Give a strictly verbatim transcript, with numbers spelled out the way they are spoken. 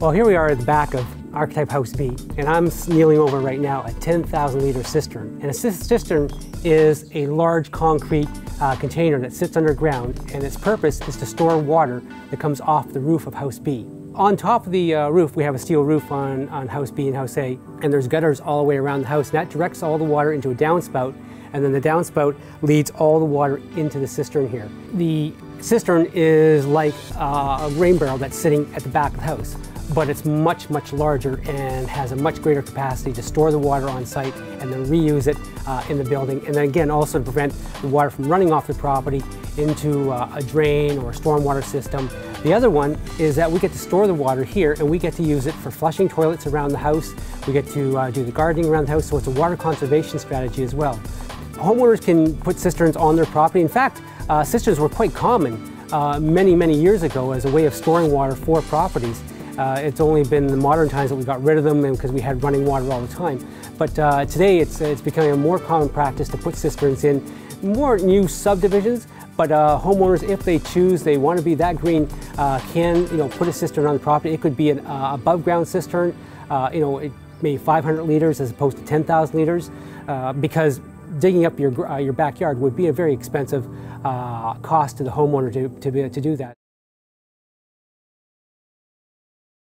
Well, here we are at the back of Archetype House B, and I'm kneeling over right now a ten thousand liter cistern. And a cistern is a large concrete uh, container that sits underground, and its purpose is to store water that comes off the roof of House B. On top of the uh, roof, we have a steel roof on, on House B and House A, and there's gutters all the way around the house, and that directs all the water into a downspout, and then the downspout leads all the water into the cistern here. The cistern is like uh, a rain barrel that's sitting at the back of the house, but it's much, much larger and has a much greater capacity to store the water on site and then reuse it uh, in the building. And then again, also to prevent the water from running off the property into uh, a drain or a stormwater system. The other one is that we get to store the water here, and we get to use it for flushing toilets around the house. We get to uh, do the gardening around the house, so it's a water conservation strategy as well. Homeowners can put cisterns on their property. In fact, uh, cisterns were quite common uh, many, many years ago as a way of storing water for properties. Uh, it's only been in the modern times that we got rid of them because we had running water all the time. But uh, today it's, it's becoming a more common practice to put cisterns in more new subdivisions. But uh, homeowners, if they choose, they want to be that green, uh, can you know put a cistern on the property. It could be an uh, above ground cistern, uh, you know, it may five hundred liters as opposed to ten thousand liters, uh, because digging up your, uh, your backyard would be a very expensive uh, cost to the homeowner to, to, be, to do that.